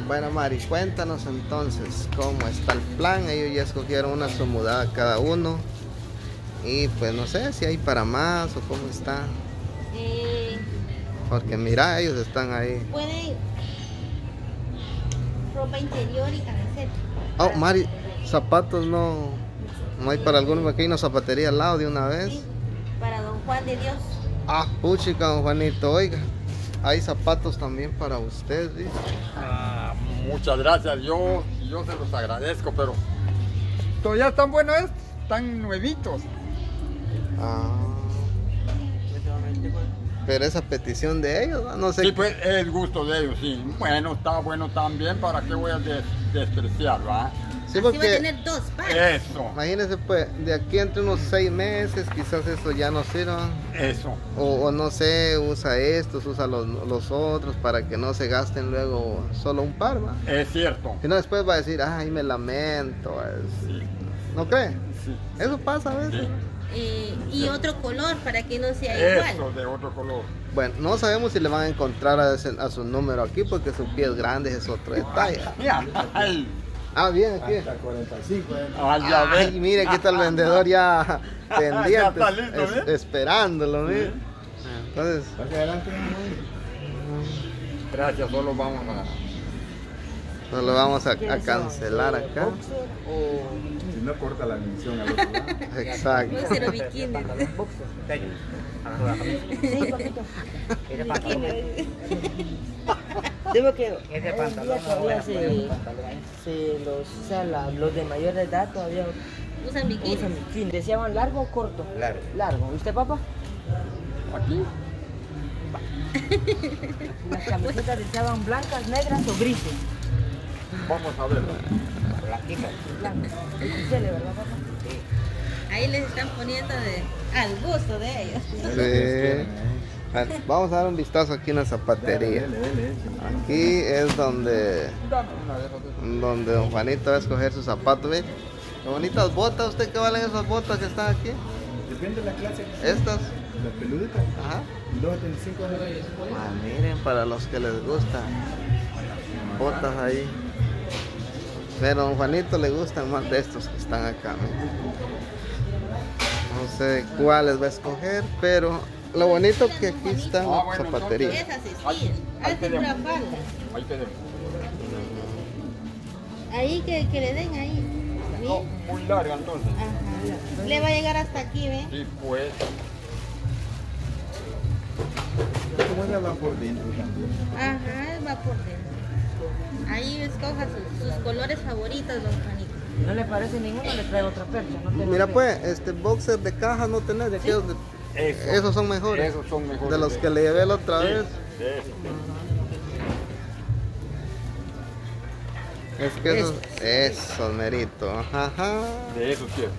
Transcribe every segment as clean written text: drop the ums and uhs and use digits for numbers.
Bueno, Mari, cuéntanos entonces cómo está el plan. Ellos ya escogieron una su mudada cada uno. Y pues no sé si hay para más o cómo está. Porque mira, ellos están ahí. Pueden ropa interior y camiseta. Oh, Mari, zapatos no hay para alguno. Aquí hay una zapatería al lado de una vez. Sí, para don Juan de Dios. Ah, puchica, don Juanito, oiga. Hay zapatos también para usted, ¿sí? Muchas gracias, yo se los agradezco, pero todavía están buenos estos, están nuevitos. Ah. Pero esa petición de ellos, no sé. Sí, pues es el gusto de ellos, sí. Bueno, está bueno también, ¿para qué voy a despreciarlo? Sí, Así va a porque tener dos pares. Eso, imagínense, pues, de aquí entre unos 6 meses, quizás eso ya no sirva. eso. O no sé, usa estos, usa los otros para que no se gasten luego solo un par, ¿va? Es cierto. Si no, después va a decir, ay, me lamento. Sí, ¿No cree? sí. Eso pasa a veces. Sí. Y otro color para que no sea Eso, igual. de otro color. Bueno, no sabemos si le van a encontrar a su número aquí porque su pie es grande, es otro detalle. Mira, ay, Ah, bien, aquí. Hasta 45, ya ves. Ay, mire, aquí está el vendedor ya pendiente, Ya está listo, ¿eh? esperándolo, mire. Entonces, Hacia adelante. Gracias, solo vamos a... nos lo vamos a cancelar acá. Si no corta la mención al otro lado. Exacto. No se lo bikini. Digo que ese pantalón todavía los de mayor edad todavía Usan bikini. usan bikini. ¿Deseaban largo o corto? Largo. Largo. ¿Y usted, papá? Aquí. Las camisetas deseaban blancas, negras o grises. Vamos a ver. Blanquitas. Blancas. XL, ¿verdad, papá? Ahí les están poniendo al gusto de ellos. Sí. Bueno, vamos a dar un vistazo aquí en la zapatería. Aquí es donde don Juanito va a escoger sus zapatos. ¿Ve? Qué bonitas botas. ¿Usted qué valen esas botas que están aquí? Depende de la clase. Estas. Las peluditas. Ajá. 2.75 dólares. Ah, miren, para los que les gusta. Botas ahí. Pero a don Juanito le gustan más de estos que están acá. Miren. No sé cuáles va a escoger, pero lo bonito que aquí está Ah, la bueno, zapatería. Esas Ahí sí. Hazte tenemos. pura falda. Ahí tenemos. Ahí que le den ahí. No, muy larga entonces. Ajá. Le va a llegar hasta aquí, ¿ve? Sí, pues. Como ella va por dentro también. Ajá, va por dentro. Ahí escoja sus colores favoritos, don Juanito. ¿No le parece ninguno? Le traigo otra percha. No tengo Mira que- pues, boxer de caja no tenés de aquellos de... Eso. Esos son mejores. Esos son mejores. De los que le llevé la otra Sí, vez. eso. Es que esos merito. Ajá. De eso quiero.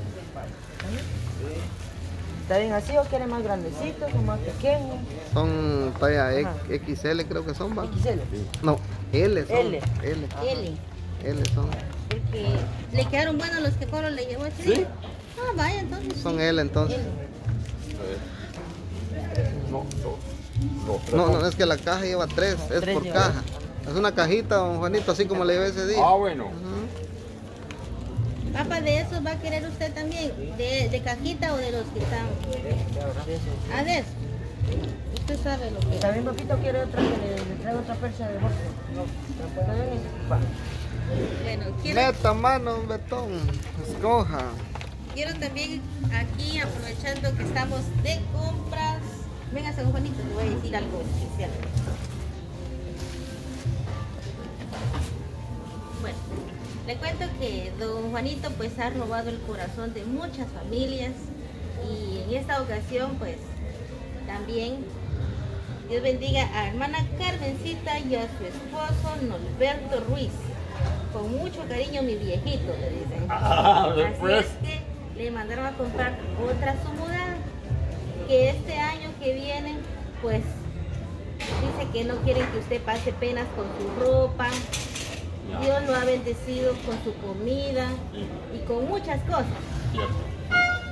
¿Está bien así o quiere más grandecitos o más pequeños? Son talla Ajá. XL creo que son, ¿va? XL. No, L son. L. Eli. L son. Porque le quedaron buenos los que Coro le llevó ese ¿Sí? día. Ah, vaya, entonces. Son sí. L entonces. Eli. No, dos, tres. No, es que la caja lleva 3, es Tres por lleva. caja. Es una cajita, don Juanito, así como le llevé ese día. Ah, bueno. Ujú. Papá, ¿de esos va a querer usted también? ¿De cajita o de los que están? Ah, de eso. Usted sabe lo que ¿Está bien, papito? ¿Quiere otra que le traigo otra percha de boxe? No. ¿Está bien? Va. Bueno, quiero Meta mano, Betón. Escoja. también aquí, aprovechando que estamos de compras. Venga, San Juanito, le voy a decir algo especial. Bueno, le cuento que don Juanito pues ha robado el corazón de muchas familias y en esta ocasión pues también Dios bendiga a hermana Carmencita y a su esposo Norberto Ruiz. Con mucho cariño mi viejito, le dicen. Ah, Así pues. es que le mandaron a comprar otra su mudada, que este año que viene pues dice que no quieren que usted pase penas con su ropa. Dios lo ha bendecido con su comida y con muchas cosas. Cierto.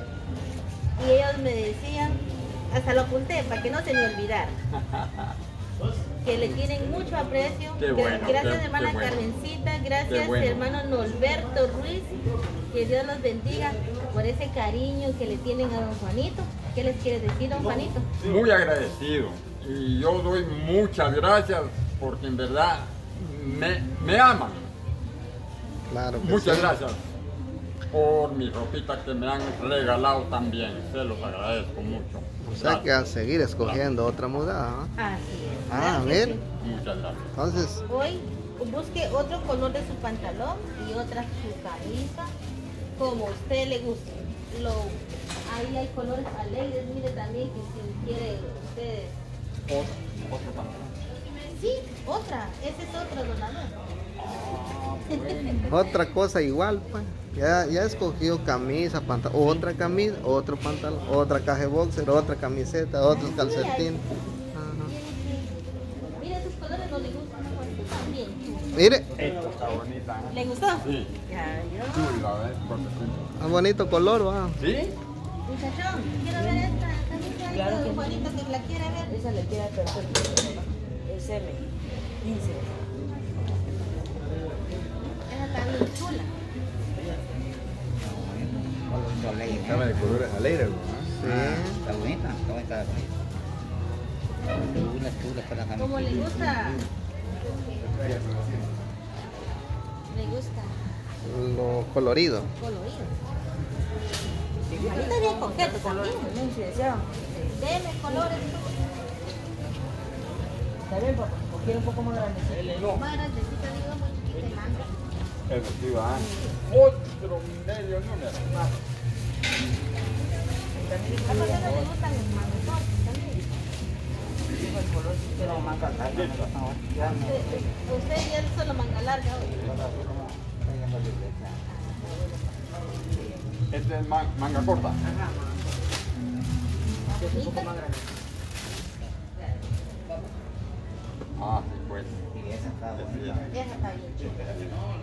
Y ellos me decían, hasta lo apunté para que no se me olvidara. que le tienen mucho aprecio. Qué bueno, Gracias qué hermana bueno. Carmencita, gracias Qué bueno. hermano Norberto Ruiz, que Dios los bendiga por ese cariño que le tienen a don Juanito. ¿Qué les quiere decir don Juanito? Muy agradecido. Y yo doy muchas gracias porque en verdad me aman. Claro que Muchas sí. gracias por mi ropita que me han regalado también. Se los agradezco mucho. O sea que a seguir escogiendo otra mudada, ¿no? Así es. Ah, claro a que ver. sí. Muchas gracias. Entonces, Hoy busque otro color de su pantalón y otra su camisa, como a usted le guste. Ahí hay colores alegres, mire también que si quiere usted. Otro pantalón. Sí, otra, ese es otro donador. otra cosa igual, pues. Ya escogió camisa, pantalón, otra camisa, otro pantalón, otra caja de boxer, otra camiseta, otros calcetines. Ajá. Mire, esos colores no le gustan a Juanito también. Mire, Esta está bonita. ¿Le gustó? Sí. Ya, yo. Chula, ¿ves? ah, bonito color, va. ¿Sí? Muchachón, quiero ver esta camisa Claro de que don Juanito que la quiere ver. Esa le queda perfecto. Es M. 15. Esa está bien chula. Estaba de colores alegres, ¿no? Sí. Está bonita, está bonita. Chula para la Como le camiseta. gusta. Le gusta Lo colorido. colorido. Juanito es bien coqueto también. Muy influenciado. Deme colores. ¿Está bien, papá? ¿O quiere un poco más grandecito? Más grandecita, digo, muy chiquita y manga. Eso sí va. Otro medio número. A Juanito le gustan los mangosotes también. El color sí queda más cargado. Usted ya solo manga larga hoy. Este es manga corta. Es un poco más grande. Ah, sí, pues. Sí, esa está bonita. Esa está bien chula.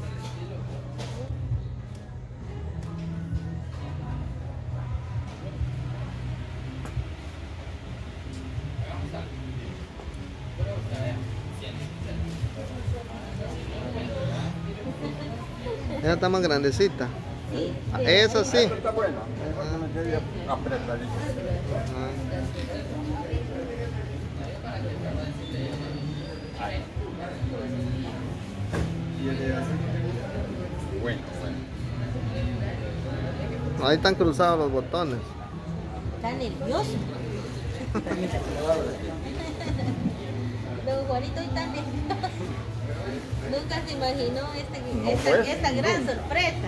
Esa está más grandecita. Sí. Ah, esa sí. Esta está buena. Esta me quedé apretadita. Ah, Bueno, bueno. ahí están cruzados los botones. Está nervioso. Don Juanito hoy está nervioso. Nunca se imaginó esta gran sorpresa.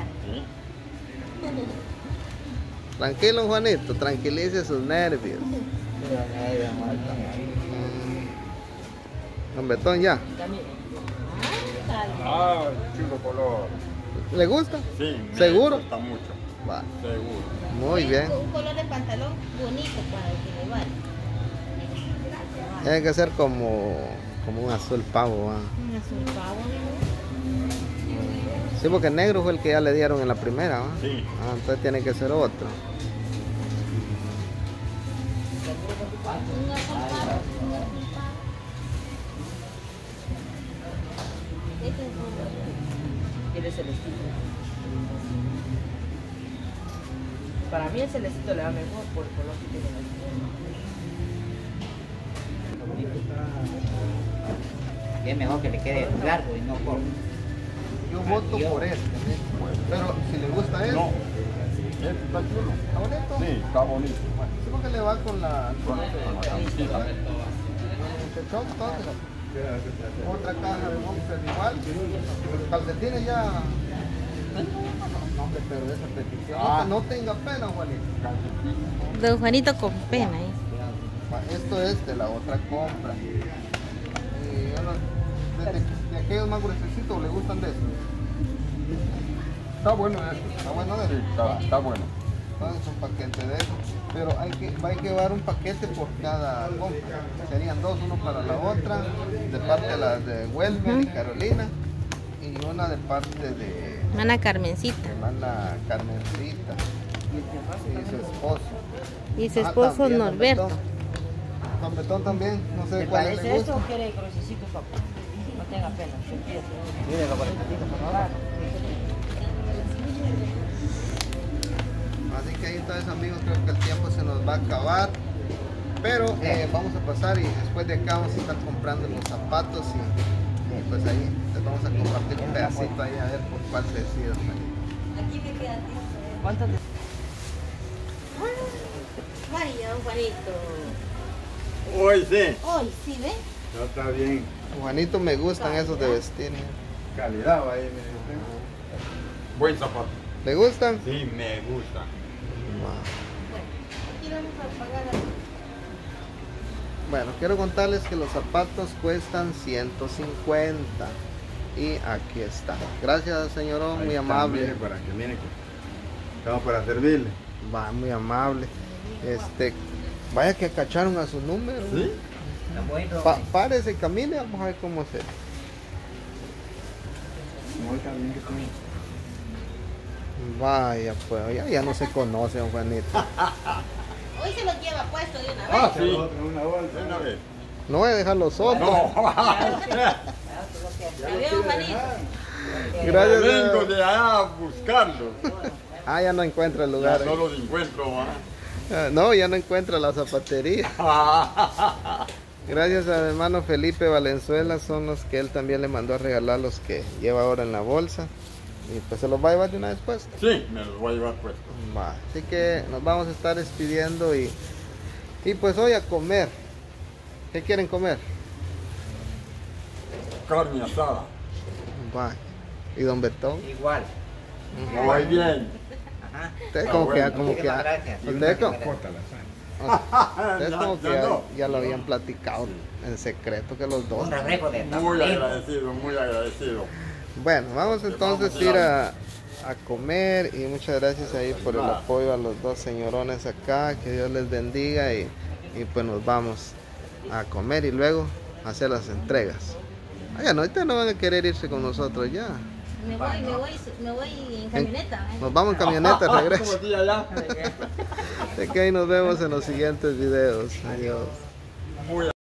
Tranquilo, Juanito, tranquilice sus nervios. Don Betón, ya. También. Ah, chulo color. ¿Le gusta? Sí, me ¿Seguro? gusta mucho. Va. Seguro. Muy bien. Un color de pantalón bonito para el que le vale. Tiene que ser como un azul pavo. ¿Va? Un azul pavo, Sí, porque el negro fue el que ya le dieron en la primera. ¿Va? Sí. Ah, entonces tiene que ser otro. Un azul pavo. Este es un- Quiere celestito. Para mí el celestito le va mejor por el color que tiene. Y es mejor que le quede largo y no corto. Yo voto por este. Pero si le gusta No. Este está chulo. ¿está bonito? Sí, está bonito. Sí, porque le va con la Camisita. muchachón, entonces. Otra caja de boxer igual. Los calcetines ya. No, hombre, pero esa petición. Ah. No tenga pena, Juanito. Don Juanito con pena, ¿eh? Esto es de la otra compra. Y de aquellos más gruesecitos, ¿le gustan de estos? Está bueno este. Está bueno de Sí, está bueno. Entonces un paquete de esos. Pero hay que llevar un paquete por cada compra. Serían dos, uno para la otra, de parte de las de Welmer y Carolina, y una de parte de Hermana Carmencita. hermana Carmencita y su esposo. Y su Ah, esposo también, don Norberto. Betón. Don Betón también, no sé ¿Le cuál le parece esto gusta. o quiere crucecito, papá? No tenga pena, se empieza. Mire, lo paletito, por favor. Así que ahí entonces, amigos, creo que el tiempo se nos va a acabar. Pero vamos a pasar y después de acá vamos a estar comprando los zapatos y pues ahí les vamos a compartir un pedacito ahí a ver por cuál se decide. Aquí me queda. ¿Cuántos de... Vaya, don Juanito. Hoy sí. Hoy sí, ¿ve? Ya está bien. Juanito, me gustan esos de vestir. Calidad, va ahí, mire. Buen zapato. ¿Le gustan? Sí, me gusta. Aquí vamos a pagar. Bueno, quiero contarles que los zapatos cuestan 150 y aquí está. Gracias, señorón, Ahí muy está, amable. mire, para que mire que estamos para servirle. Va, muy amable. Vaya que cacharon a su número. ¿Sí? Está bueno. Párese y camine, vamos a ver cómo se. No, está bien que tiene. Vaya, pues ya no se conoce, don Juanito. Hoy se los lleva puesto de una vez. Ah, sí. Otro, una bolsa. De una vez. No voy a dejar los otros. No. ¿La veo, Juanito? Gracias. Vengo de allá a buscarlos. Ah, ya no encuentra el Ya lugar. no los encuentro, ¿va? No, ya no encuentra la zapatería. Gracias al hermano Felipe Valenzuela, son los que él también le mandó a regalar los que lleva ahora en la bolsa. Y pues se los va a llevar de una vez puesto. Sí, me los voy a llevar puestos. Va, así que nos vamos a estar despidiendo y pues hoy a comer. ¿Qué quieren comer? Carne asada. Va. ¿Y don Betón? Igual. Muy bien. Ajá. Usted Ah, como que, bueno. como que, Muchísimas gracias. usted como, Corta la sal. usted como que Ya no. ya lo habían platicado en secreto que los dos. Un refresco de Muy tamarindo. agradecido, muy agradecido. Bueno, vamos entonces a ir a comer y muchas gracias ahí por el apoyo a los dos señorones acá, que Dios les bendiga y pues nos vamos a comer y luego a hacer las entregas. Ya no, ahorita no van a querer irse con nosotros ya. Me voy en camioneta. ¿eh? Nos vamos en camioneta, ¿Cómo regreso. día allá? Así que ahí nos vemos en los siguientes videos. Adiós. Muy